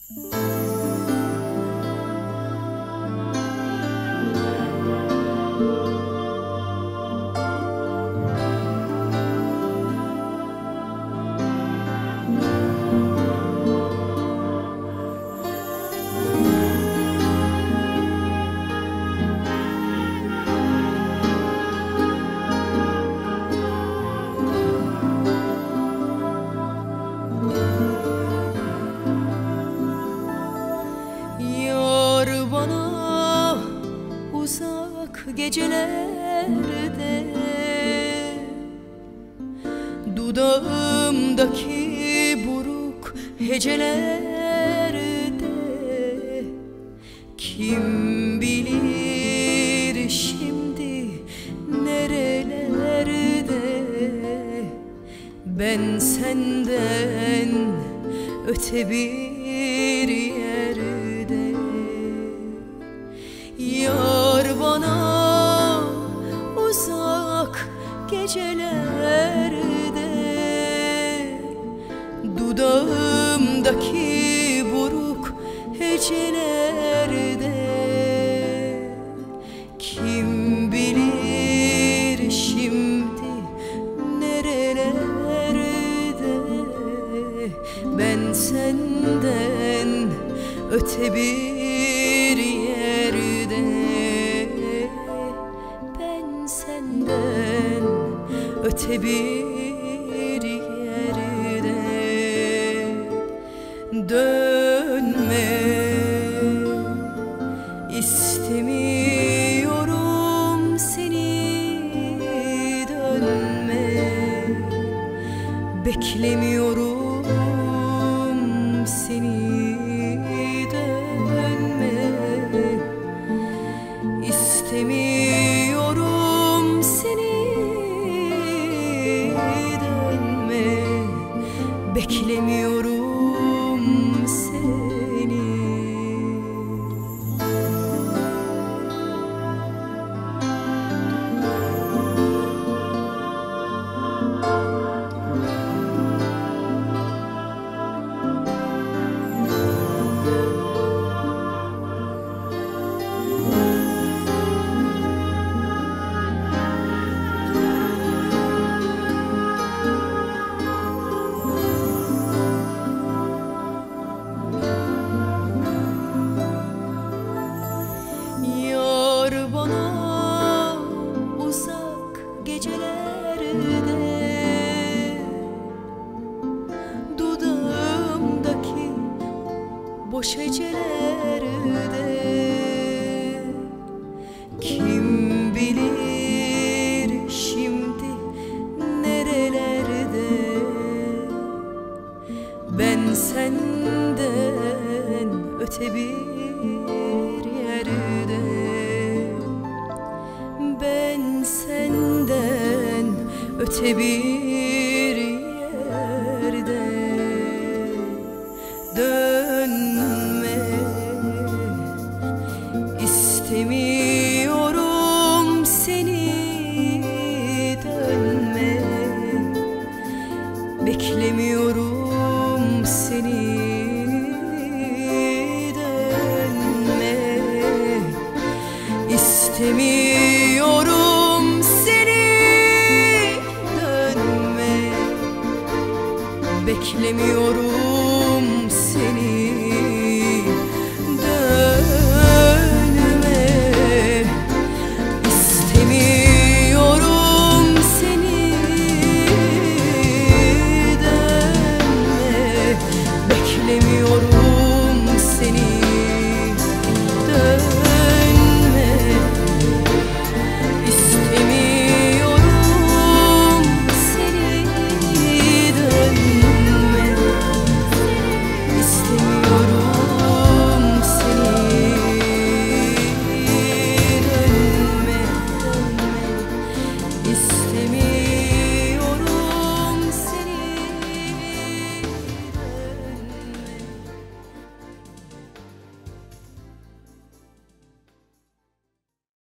Gecelerde dudağımdaki buruk hecelerde kim bilir şimdi nerelerde ben senden öte bir yerde. Yar bana uzak gecelerde dudağımdaki buruk hecelerde kim bilir şimdi nerelerde ben senden öte bir yerde. Senden öte bir yerde. Dönme istemiyorum seni, dönme beklemiyorum seni, dönme istemiyorum seni, dönme beklemiyorum seni. Dudağımdaki boş hecelerde kim bilir şimdi nerelerde ben senden öte bir yerde. Ben senden öte bir yerde. Dönme istemiyorum seni, dönme beklemiyorum seni, dönme istemiyorum seni, dönme beklemiyorum